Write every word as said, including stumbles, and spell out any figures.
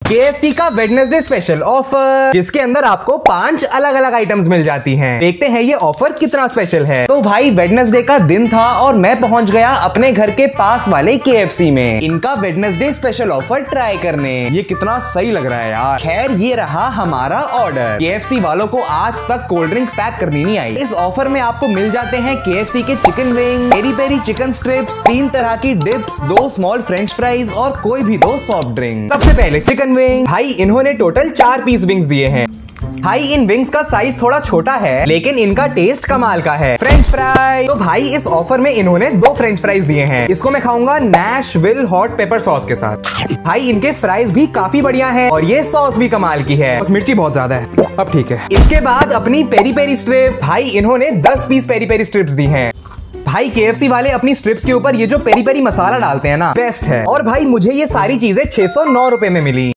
KFC का Wednesday special offer, जिसके अंदर आपको पांच अलग अलग आइटम्स मिल जाती हैं। देखते हैं ये ऑफर कितना स्पेशल है। तो भाई वेडनेसडे का दिन था और मैं पहुंच गया अपने घर के पास वाले केएफसी में इनका वेडनेसडे स्पेशल ऑफर ट्राई करने। ये कितना सही लग रहा है यार। खैर ये रहा हमारा ऑर्डर। केएफसी वालों को आज तक कोल्ड ड्रिंक पैक करनी नहीं आई। इस ऑफर में आपको मिल जाते हैं केएफसी के chicken wing, peri peri chicken strips, तीन तरह की डिप्स, दो स्मॉल फ्रेंच फ्राइज और कोई भी दो सॉफ्ट ड्रिंक। सबसे पहले चिकन विंग। भाई इन्होंने टोटल चार पीस विंग्स दिए हैं। भाई इन विंग्स का साइज थोड़ा छोटा है लेकिन इनका टेस्ट कमाल का है। फ्रेंच फ्राई, तो भाई इस ऑफर में इन्होंने दो फ्रेंच फ्राइज दिए हैं। इसको मैं खाऊंगा नैशविल हॉट पेपर सॉस के साथ। भाई इनके फ्राइज भी काफी बढ़िया हैं और ये सॉस भी कमाल की है, बस मिर्ची बहुत ज्यादा है। अब ठीक है। इसके बाद अपनी पेरी पेरी स्ट्रिप। भाई इन्होंने दस पीस पेरी पेरी स्ट्रिप्स दी हैं। भाई केएफसी वाले अपनी स्ट्रिप्स के ऊपर ये जो पेरी पेरी मसाला डालते हैं ना, बेस्ट है। और भाई मुझे ये सारी चीजें छह सौ नौ रुपए में मिली।